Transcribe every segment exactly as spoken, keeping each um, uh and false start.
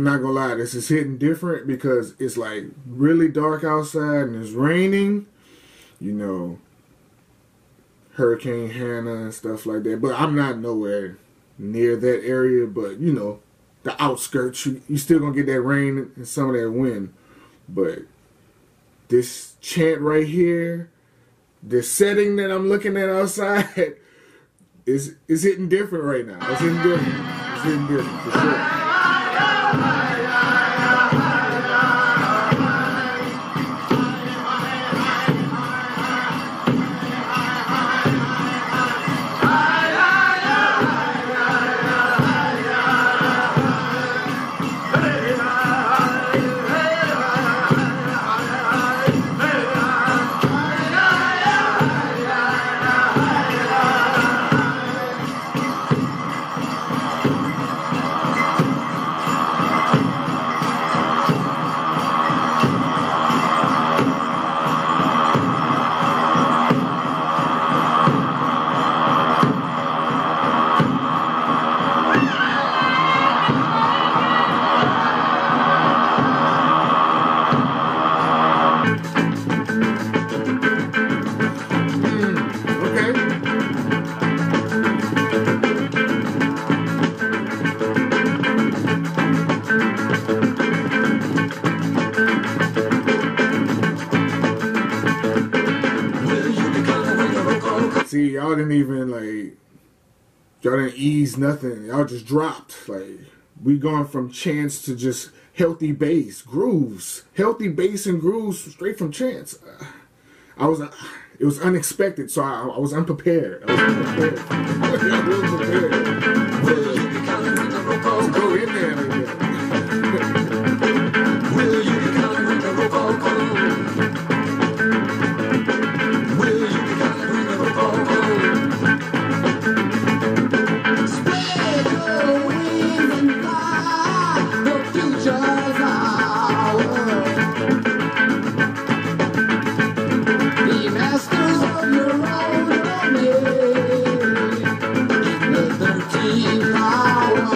not gonna lie, this is hitting different because it's like really dark outside and it's raining. You know, Hurricane Hannah and stuff like that. But I'm not nowhere near that area. But you know, the outskirts, you, you still gonna get that rain and some of that wind. But this chant right here, this setting that I'm looking at outside, is is hitting different right now. It's hitting different. It's hitting different for sure. See, y'all didn't even like, y'all didn't ease nothing. Y'all just dropped. Like, we going from chants to just healthy bass, grooves. Healthy bass and grooves straight from chants. Uh, I was, uh, it was unexpected, so I, I was unprepared. I was unprepared. I was unprepared. Let's go in there like that. Will you be coming with the roboco? Will you be coming with the roboco? Spread your wings and fly, the future's ours. Be masters of your own domain in the thirteenth hour.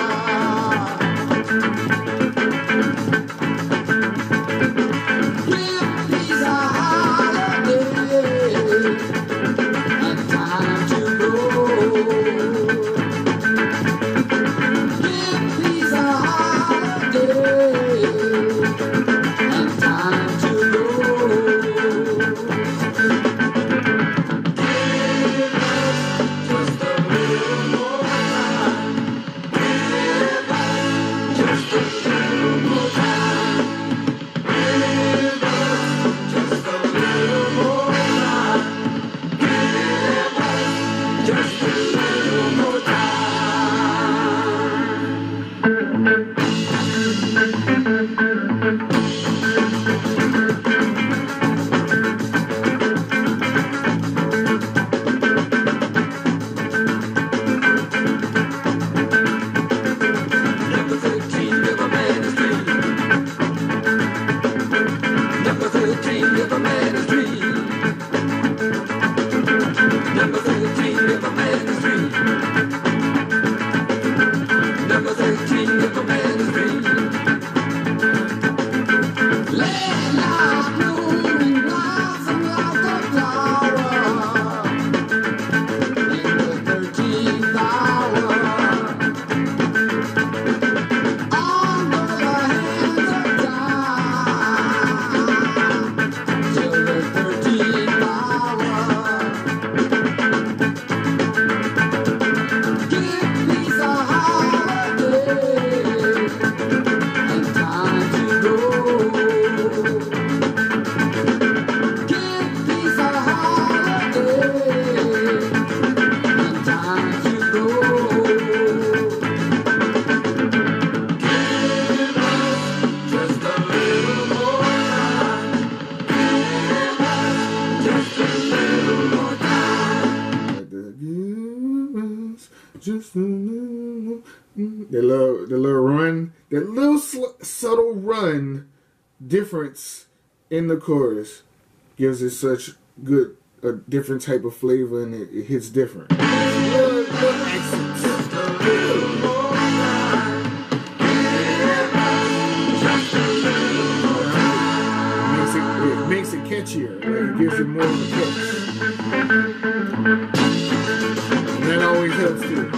Just a little, the little, the little run, the little subtle run difference in the chorus gives it such good, a different type of flavor, and it, it hits different. Little, little accents. always helps too.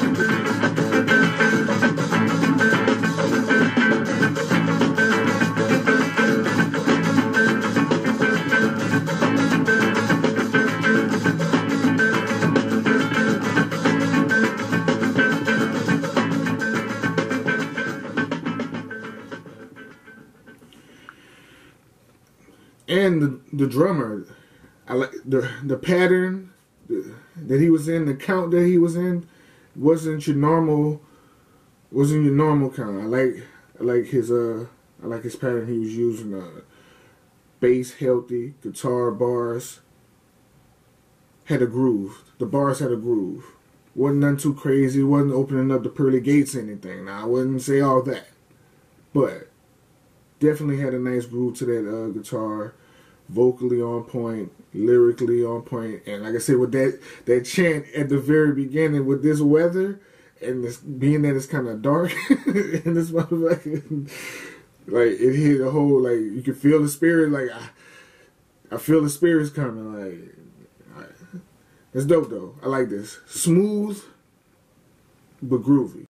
And the, the drummer, I like the the pattern that he was in, the count that he was in, wasn't your normal, wasn't your normal count. I like I like his uh I like his pattern he was using. Uh, bass healthy, guitar bars had a groove. The bars had a groove. Wasn't nothing too crazy. Wasn't opening up the pearly gates or anything. Now I wouldn't say all that, but definitely had a nice groove to that uh, guitar. Vocally on point, lyrically on point, and like I said, with that that chant at the very beginning, with this weather and this being that it's kind of dark, and this motherfucker, like it hit a whole, like you can feel the spirit. Like I, I feel the spirits coming. Like I, it's dope though. I like this, smooth but groovy.